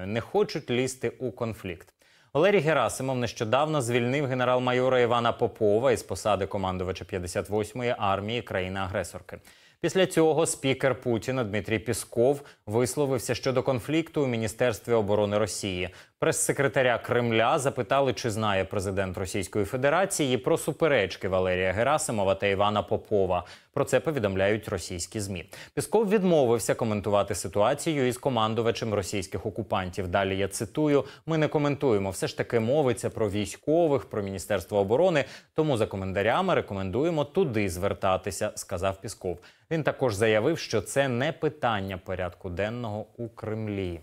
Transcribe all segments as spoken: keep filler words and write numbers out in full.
Україною, не хочуть лізти у конфлікт. Валерій Герасимов нещодавно звільнив генерал-майора Івана Попова із посади командувача п'ятдесят восьмої армії країни-агресорки. Після цього спікер Путіна Дмитрій Пісков висловився щодо конфлікту у Міністерстві оборони Росії. Прес-секретаря Кремля запитали, чи знає президент Російської Федерації про суперечки Валерія Герасимова та Івана Попова. Про це повідомляють російські ЗМІ. Пісков відмовився коментувати ситуацію із командувачем російських окупантів. Далі я цитую: «Ми не коментуємо, все ж таки мовиться про військових, про Міністерство оборони, тому за коментарями рекомендуємо туди звертатися», – сказав Пісков. Він також заявив, що це не питання порядку денного у Кремлі.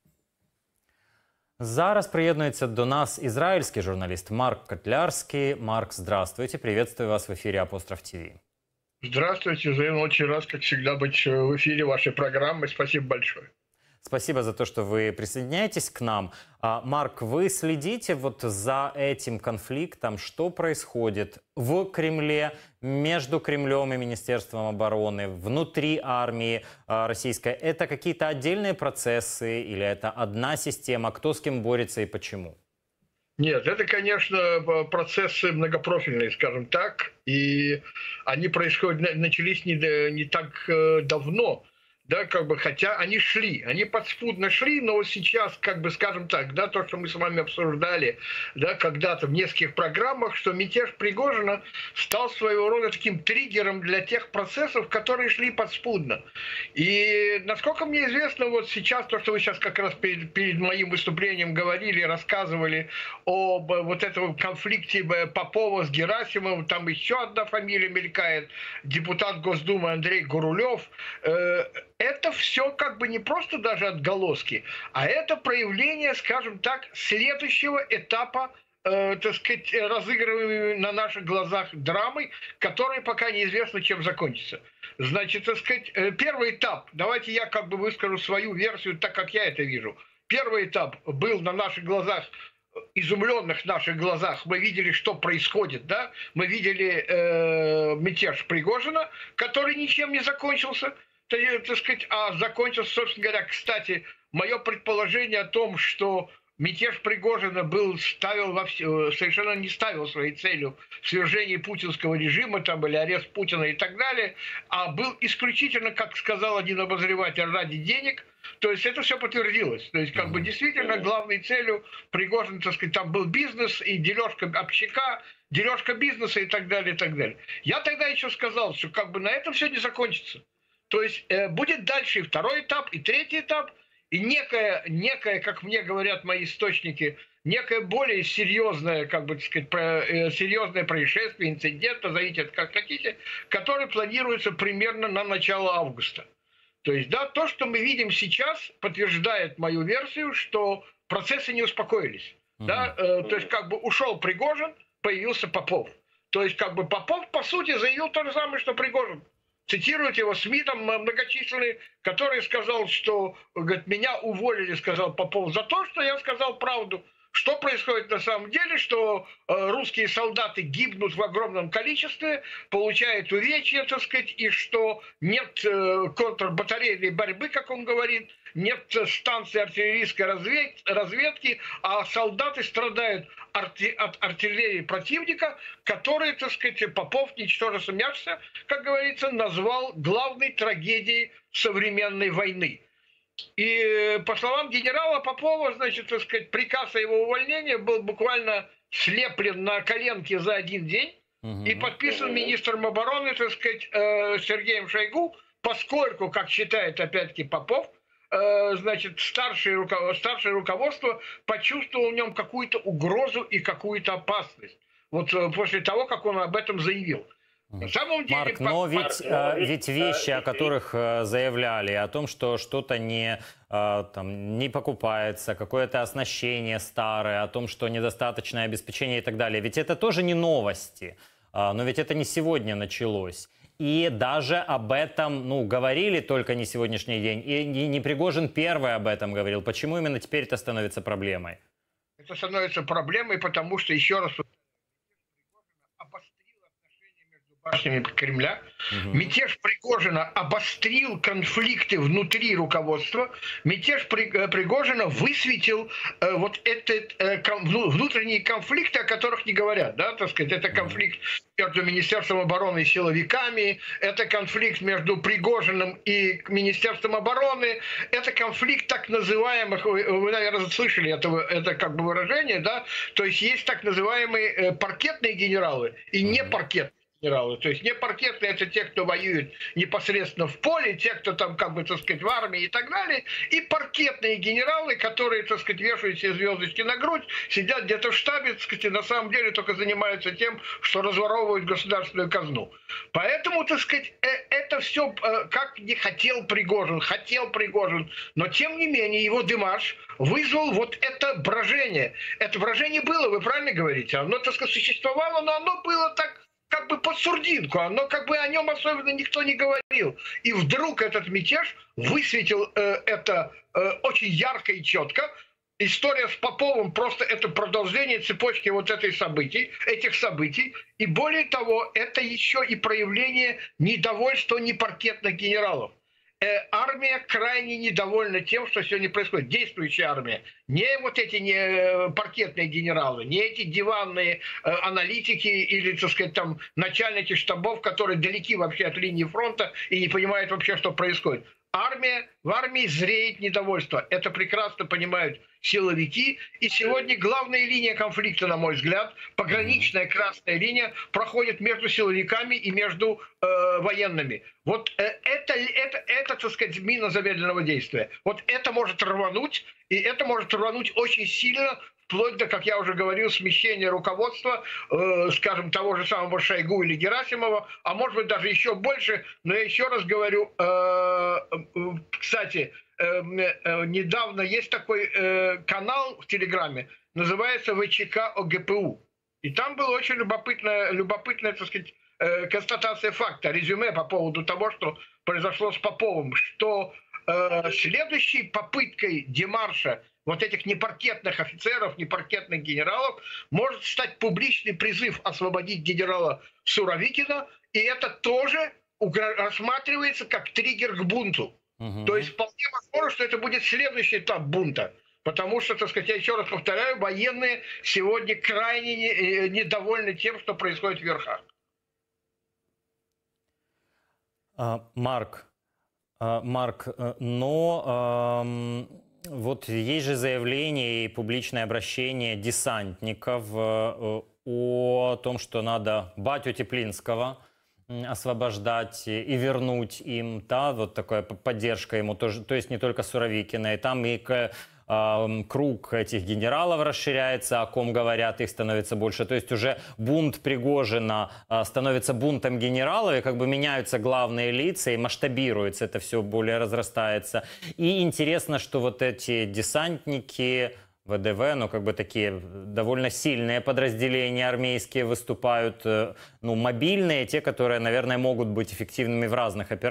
Зараз приєднується до нас ізраїльський журналіст Марк Котлярский. Марк, здравствуйте, приветствую вас в эфире Апостроф ТВ. Здравствуйте, Зейн, очень рад, как всегда, быть в эфире вашей программы. Спасибо большое. Спасибо за то, что вы присоединяетесь к нам. Марк, вы следите вот за этим конфликтом, что происходит в Кремле, между Кремлем и Министерством обороны, внутри армии российской? Это какие-то отдельные процессы или это одна система? Кто с кем борется и почему? Нет, это, конечно, процессы многопрофильные, скажем так, и они происходят, начались не, не так давно. Да, как бы, хотя они шли, они подспудно шли, но вот сейчас, как бы, скажем так, да, то, что мы с вами обсуждали, да, когда-то в нескольких программах, что мятеж Пригожина стал своего рода таким триггером для тех процессов, которые шли подспудно. И, насколько мне известно, вот сейчас, то, что вы сейчас как раз перед, перед моим выступлением говорили, рассказывали об вот этом конфликте Попова с Герасимовым, там еще одна фамилия мелькает, депутат Госдумы Андрей Гурулев, э, это все как бы не просто даже отголоски, а это проявление, скажем так, следующего этапа, э, так сказать, разыгрываемой на наших глазах драмы, которая пока неизвестно, чем закончится. Значит, так сказать, первый этап, давайте я как бы выскажу свою версию, так как я это вижу. Первый этап был на наших глазах, изумленных наших глазах, мы видели, что происходит, да, мы видели э, мятеж Пригожина, который ничем не закончился. Так сказать, а закончился, собственно говоря, кстати, мое предположение о том, что мятеж Пригожина был, ставил во все, совершенно не ставил своей целью свержение путинского режима там, или арест Путина и так далее, а был исключительно, как сказал один обозреватель, ради денег. То есть это все подтвердилось. То есть как бы действительно главной целью Пригожина, так сказать, там был бизнес и дележка общака, дележка бизнеса и так далее, и так далее. Я тогда еще сказал, что как бы на этом все не закончится. То есть э, будет дальше и второй этап, и третий этап, и некое, некое, как мне говорят мои источники, некое более серьезное, как бы так сказать, про, э, серьезное происшествие, инцидент, назовите это как хотите, который планируется примерно на начало августа. То есть, да, то, что мы видим сейчас, подтверждает мою версию, что процессы не успокоились. Mm-hmm. Да? Э, то есть, как бы ушел Пригожин, появился Попов. То есть, как бы Попов, по сути, заявил то же самое, что Пригожин. Цитируют его СМИ там многочисленные, который сказал, что, говорит, меня уволили, сказал Попов, за то, что я сказал правду. Что происходит на самом деле, что э, русские солдаты гибнут в огромном количестве, получают увечья, так сказать, и что нет э, контрбатарейной борьбы, как он говорит, нет станции артиллерийской развед... разведки, а солдаты страдают арти... от артиллерии противника, который, так сказать, Попов, ничтоже сумевшийся, как говорится, назвал главной трагедией современной войны. И по словам генерала Попова, значит, так сказать, приказ о его увольнении был буквально слеплен на коленке за один день угу. и подписан министром обороны, так сказать, Сергеем Шойгу, поскольку, как считает опять-таки Попов, значит, старшее, руководство, старшее руководство почувствовало в нем какую-то угрозу и какую-то опасность. Вот после того, как он об этом заявил. На самом деле, Марк, но ведь, э, ведь вещи, о которых э, заявляли, о том, что что-то не, э, там, не покупается, какое-то оснащение старое, о том, что недостаточное обеспечение и так далее, ведь это тоже не новости, э, но ведь это не сегодня началось. И даже об этом, ну, говорили только не сегодняшний день, и не Пригожин первый об этом говорил. Почему именно теперь это становится проблемой? Это становится проблемой, потому что, еще раз, башнями Кремля. Мгм. Мятеж Пригожина обострил конфликты внутри руководства. Мятеж При- э, Пригожина высветил э, вот этот э, кон- вну- внутренние конфликты, о которых не говорят. Да, так сказать, это Мгм. конфликт между Министерством обороны и силовиками, это конфликт между Пригожиным и Министерством обороны, это конфликт так называемых, вы, вы, наверное, слышали это, это как бы выражение, да, то есть есть так называемые э, паркетные генералы и не Мгм. паркетные генералы. То есть не паркетные — это те, кто воюет непосредственно в поле, те, кто там, как бы, так сказать, в армии и так далее, и паркетные генералы, которые, так сказать, вешают себе звездочки на грудь, сидят где-то в штабе, так сказать, и на самом деле только занимаются тем, что разворовывают государственную казну. Поэтому, так сказать, это все, как не хотел Пригожин, хотел Пригожин, но тем не менее его демарш вызвал вот это брожение. Это брожение было, вы правильно говорите, оно, так сказать, существовало, но оно было так, как бы под сурдинку, оно как бы о нем особенно никто не говорил. И вдруг этот мятеж высветил э, это э, очень ярко и четко. История с Поповым просто это продолжение цепочки вот этой событий, этих событий. И более того, это еще и проявление недовольства непаркетных генералов. Э, армия крайне недовольна тем, что сегодня происходит. Действующая армия. Не вот эти не паркетные генералы, не эти диванные э, аналитики или, так сказать, там начальники штабов, которые далеки вообще от линии фронта и не понимают вообще, что происходит. Армия, в армии зреет недовольство. Это прекрасно понимают силовики. И сегодня главная линия конфликта, на мой взгляд, Мгм. пограничная красная линия, проходит между силовиками и между э, военными. Вот э, это, это, это, так сказать, мина замедленного действия. Вот это может рвануть, и это может рвануть очень сильно, вплоть до, как я уже говорил, смещения руководства, э, скажем, того же самого Шойгу или Герасимова, а может быть даже еще больше. Но я еще раз говорю, э, э, кстати, э, э, недавно есть такой э, канал в Телеграме, называется ВЧК ОГПУ. И там была очень любопытная, любопытная, так сказать, э, констатация факта, резюме по поводу того, что произошло с Поповым, что э, следующей попыткой демарша вот этих непаркетных офицеров, непаркетных генералов может стать публичный призыв освободить генерала Суровикина, и это тоже рассматривается как триггер к бунту. То есть Мгм. вполне возможно, что это будет следующий этап бунта. Потому что, так сказать, я еще раз повторяю, военные сегодня крайне не, недовольны тем, что происходит в верхах. А, Марк, а, Марк, э, но ам, вот есть же заявление и публичное обращение десантников э, о том, что надо батю Теплинского м, освобождать и и вернуть им, да, вот такая п- поддержка ему тоже, то есть не только Суровикина, и там и к- ам, круг этих генералов расширяется, о ком говорят, их становится больше. То есть уже бунт Пригожина а, становится бунтом генералов, и как бы меняются главные лица, и масштабируется это все, более разрастается. И интересно, что вот эти десантники, ВДВ, ну, как бы такие довольно сильные подразделения армейские выступают, э, ну, мобильные, те, которые, наверное, могут быть эффективными в разных операциях.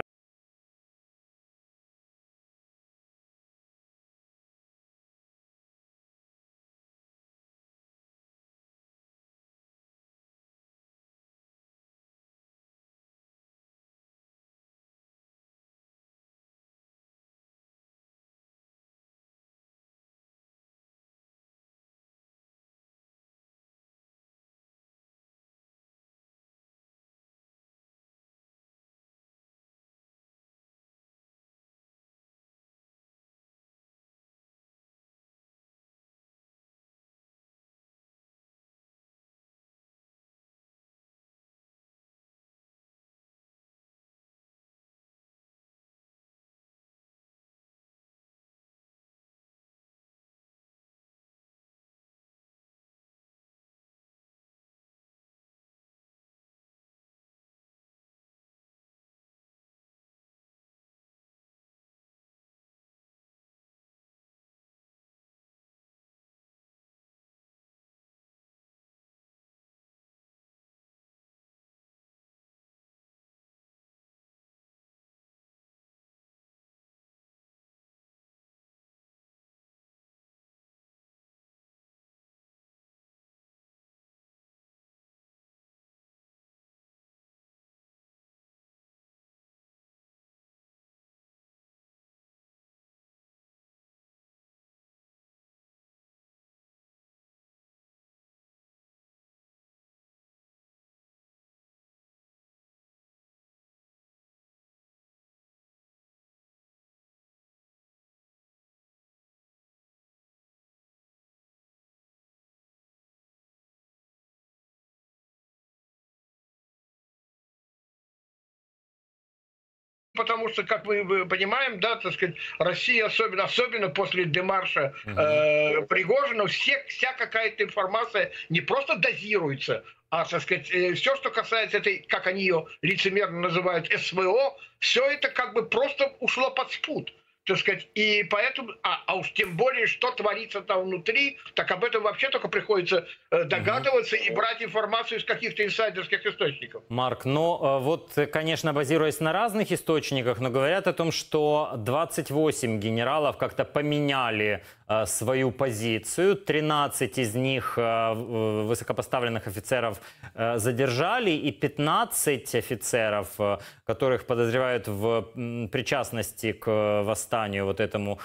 потому что, как мы понимаем, да, так сказать, Россия, особенно, особенно после демарша э, Пригожина, все, вся какая-то информация не просто дозируется, а, так сказать, все, что касается этой, как они ее лицемерно называют, СВО, все это как бы просто ушло под спут. Так сказать, и поэтому, а, а уж тем более, что творится там внутри, так об этом вообще только приходится э, догадываться угу. и брать информацию из каких-то инсайдерских источников. Марк, ну вот, конечно, базируясь на разных источниках, но говорят о том, что двадцать восемь генералов как-то поменяли э, свою позицию, тринадцать из них э, высокопоставленных офицеров э, задержали, и пятнадцать офицеров, э, которых подозревают в м, причастности к восстанию, вот этому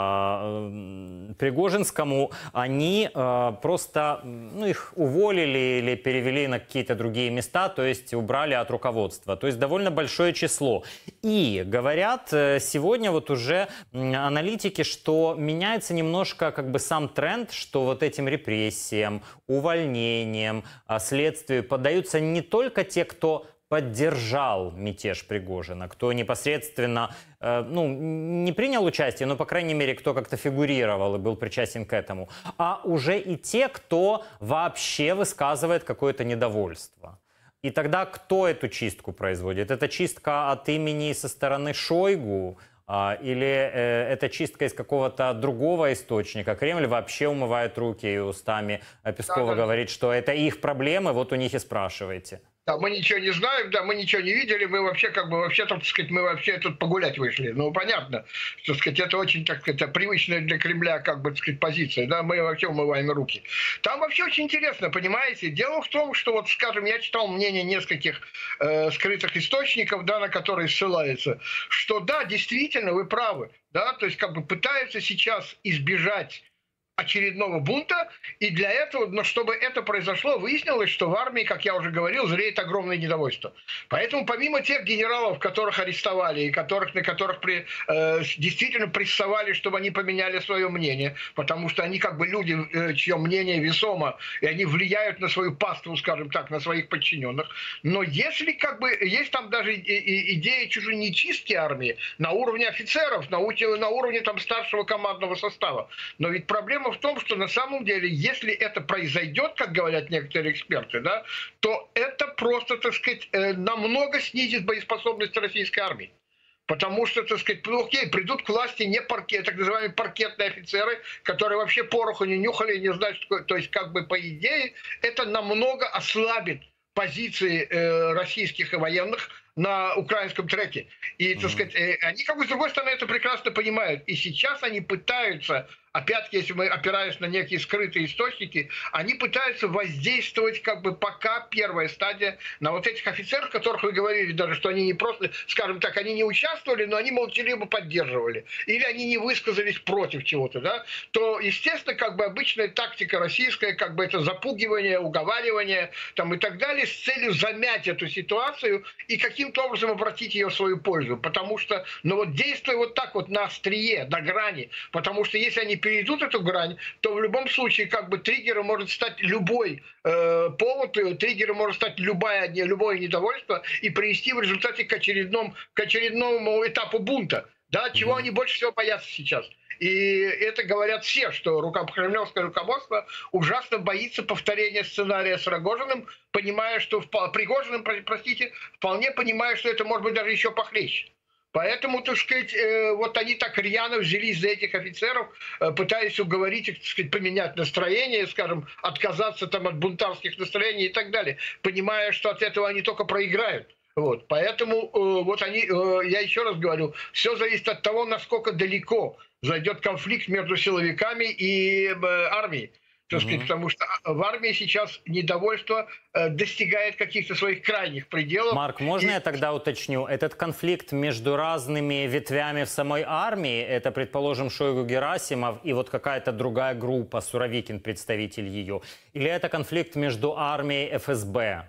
э, Пригожинскому, они э, просто, ну, их уволили или перевели на какие-то другие места, то есть убрали от руководства. То есть довольно большое число. И говорят сегодня вот уже аналитики, что меняется немножко как бы сам тренд, что вот этим репрессиям, увольнениям, следствию поддаются не только те, кто поддержал мятеж Пригожина, кто непосредственно, э, ну, не принял участие, но, по крайней мере, кто как-то фигурировал и был причастен к этому, а уже и те, кто вообще высказывает какое-то недовольство. И тогда кто эту чистку производит? Это чистка от имени со стороны Шойгу? А, или э, это чистка из какого-то другого источника? Кремль вообще умывает руки и устами Пескова да, да. говорит, что это их проблемы, вот у них и спрашивайте. Да, мы ничего не знаем, да, мы ничего не видели, мы вообще как бы вообще, так сказать, мы вообще тут погулять вышли. Ну, понятно, что, так сказать, это очень, так сказать, привычная для Кремля, как бы, так сказать, позиция, да, мы вообще умываем руки. Там вообще очень интересно, понимаете, дело в том, что, вот, скажем, я читал мнение нескольких э, скрытых источников, да, на которые ссылаются, что, да, действительно, вы правы, да, то есть, как бы, пытаются сейчас избежать очередного бунта, и для этого, но чтобы это произошло, выяснилось, что в армии, как я уже говорил, зреет огромное недовольство. Поэтому помимо тех генералов, которых арестовали, и которых, на которых при, э, действительно прессовали, чтобы они поменяли свое мнение, потому что они как бы люди, э, чье мнение весомо, и они влияют на свою паству, скажем так, на своих подчиненных. Но если как бы, есть там даже и, и, идея чуть ли не чистки армии на уровне офицеров, на, на уровне там старшего командного состава. Но ведь проблема в том, что на самом деле, если это произойдет, как говорят некоторые эксперты, да, то это просто, так сказать, намного снизит боеспособность российской армии. Потому что, так сказать, ну, окей, придут к власти не паркет, так называемые паркетные офицеры, которые вообще пороху не нюхали, не знают, что такое. То есть, как бы, по идее, это намного ослабит позиции э, российских и военных на украинском треке. И, так сказать, э, они, как бы, с другой стороны, это прекрасно понимают. И сейчас они пытаются, опять-таки, если мы опираемся на некие скрытые источники, они пытаются воздействовать, как бы, пока первая стадия на вот этих офицеров, которых вы говорили даже, что они не просто, скажем так, они не участвовали, но они молчаливо поддерживали. Или они не высказались против чего-то, да, то, естественно, как бы обычная тактика российская, как бы это запугивание, уговаривание там, и так далее, с целью замять эту ситуацию и каким-то образом обратить ее в свою пользу. Потому что, ну вот действуя вот так вот на острие, на грани, потому что если они перейдут эту грань, то в любом случае как бы триггером может стать любой э, повод, триггером может стать любое, любое недовольство и привести в результате к очередному, к очередному этапу бунта. Да, чего mm-hmm. они больше всего боятся сейчас. И это говорят все, что кремлевское руководство ужасно боится повторения сценария с Рогожиным, понимая, что Пригожиным, простите, вполне понимая, что это может быть даже еще похлеще. Поэтому, так сказать, вот они так рьяно взялись за этих офицеров, пытаясь уговорить их, так сказать, поменять настроение, скажем, отказаться там от бунтарских настроений и так далее, понимая, что от этого они только проиграют. Вот, поэтому э, вот они, э, я еще раз говорю, все зависит от того, насколько далеко зайдет конфликт между силовиками и э, армией. Так сказать, mm-hmm. Потому что в армии сейчас недовольство э, достигает каких-то своих крайних пределов. Марк, можно и... я тогда уточню? Этот конфликт между разными ветвями в самой армии, это, предположим, Шойгу, Герасимов и вот какая-то другая группа, Суровикин, представитель ее, или это конфликт между армией и эф эс бэ?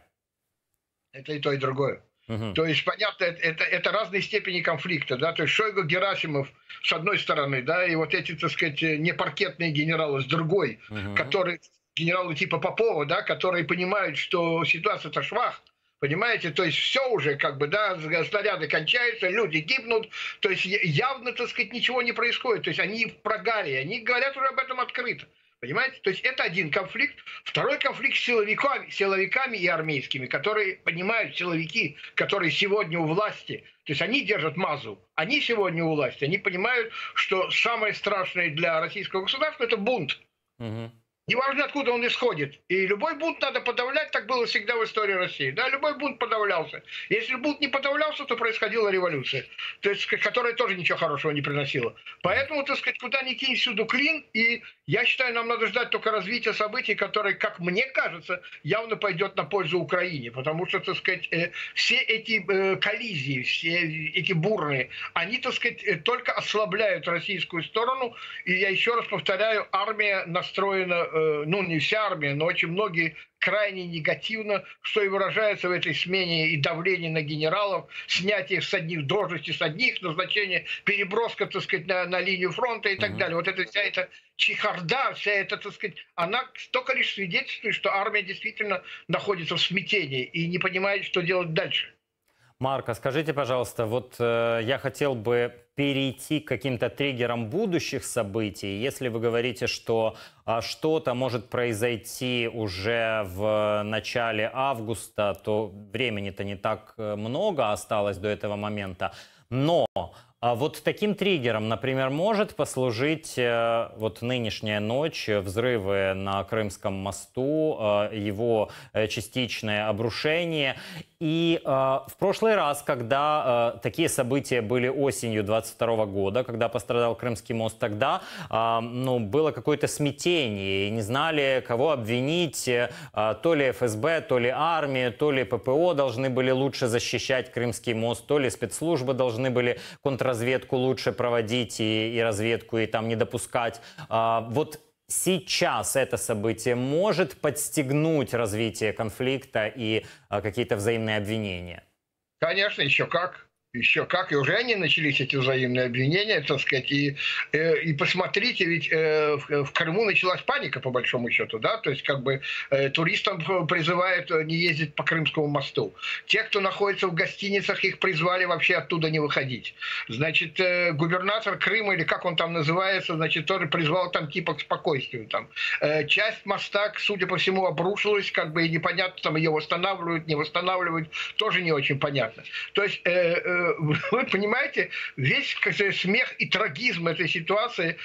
Это и то, и другое. Угу. То есть, понятно, это, это разные степени конфликта, да, то есть Шойгу, Герасимов с одной стороны, да, и вот эти, так сказать, непаркетные генералы с другой, угу. которые, генералы типа Попова, да, которые понимают, что ситуация-то швах, Понимаете, то есть все уже, как бы, да, снаряды кончаются, люди гибнут, то есть явно, так сказать, ничего не происходит, то есть они в прогаре, они говорят уже об этом открыто. Понимаете? То есть это один конфликт. Второй конфликт с силовиками, силовиками и армейскими, которые понимают, силовики, которые сегодня у власти, то есть они держат мазу, они сегодня у власти, они понимают, что самое страшное для российского государства – это бунт. Угу. Неважно, откуда он исходит. И любой бунт надо подавлять, так было всегда в истории России. Да, любой бунт подавлялся. Если бунт не подавлялся, то происходила революция, то есть, которая тоже ничего хорошего не приносила. Поэтому, так сказать, куда ни кинь, всюду клин. И я считаю, нам надо ждать только развития событий, которое, как мне кажется, явно пойдет на пользу Украине. Потому что, так сказать, все эти коллизии, все эти бурные, они, так сказать, только ослабляют российскую сторону. И я еще раз повторяю, армия настроена, ну не вся армия, но очень многие крайне негативно, что и выражается в этой смене и давлении на генералов, снятие с одних должностей, с одних назначения, переброска, так сказать, на, на линию фронта и так mm-hmm. далее. Вот эта вся эта чехарда, вся эта, так сказать, она только лишь свидетельствует, что армия действительно находится в смятении и не понимает, что делать дальше. Марко, скажите, пожалуйста, вот э, я хотел бы перейти к каким-то триггерам будущих событий. Если вы говорите, что э, что-то может произойти уже в начале августа, то времени-то не так много осталось до этого момента. Но а вот таким триггером, например, может послужить э, вот нынешняя ночь, взрывы на Крымском мосту, э, его э, частичное обрушение. И э, в прошлый раз, когда э, такие события были осенью двадцать второго года, когда пострадал Крымский мост, тогда э, ну, было какое-то смятение, и не знали, кого обвинить, э, то ли эф эс бэ, то ли армия, то ли пэ пэ о должны были лучше защищать Крымский мост, то ли спецслужбы должны были контрразведку лучше проводить и, и разведку, и там не допускать. Э, вот сейчас это событие может подстегнуть развитие конфликта и а, какие-то взаимные обвинения? Конечно, еще как. Еще как, и уже они начались, эти взаимные обвинения, так сказать, и, э, и посмотрите, ведь э, в, в Крыму началась паника, по большому счету, да, то есть как бы э, туристам призывают не ездить по Крымскому мосту. Те, кто находится в гостиницах, их призвали вообще оттуда не выходить. Значит, э, губернатор Крыма, или как он там называется, значит, тоже призвал там типа к спокойствию. Там. Э, часть моста, судя по всему, обрушилась, как бы и непонятно, там ее восстанавливают, не восстанавливают, тоже не очень понятно. То есть э, э, вы понимаете, весь смех и трагизм этой ситуации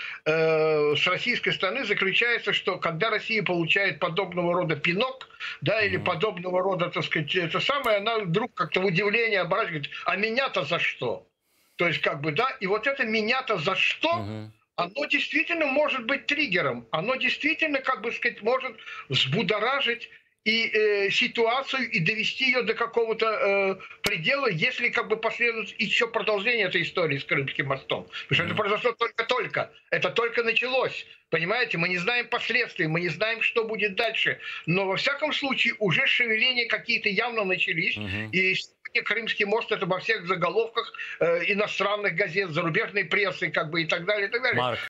э, с российской стороны заключается, что когда Россия получает подобного рода пинок, да, или mm-hmm. подобного рода, так сказать, это самое, она вдруг как-то в удивлении оборачивает, говорит, а меня-то за что? То есть, как бы, да, и вот это меня-то за что? Mm-hmm. Оно действительно может быть триггером, оно действительно, как бы сказать, может взбудоражить и э, ситуацию, и довести ее до какого-то э, предела, если как бы последует еще продолжение этой истории с Крымским мостом. Потому что mm-hmm. это произошло только-только. Это только началось. Понимаете, мы не знаем последствий, мы не знаем, что будет дальше. Но во всяком случае уже шевеления какие-то явно начались. Mm-hmm. И Крымский мост — это во всех заголовках э, иностранных газет, зарубежной прессы, как бы, и так далее, и так далее. Марк.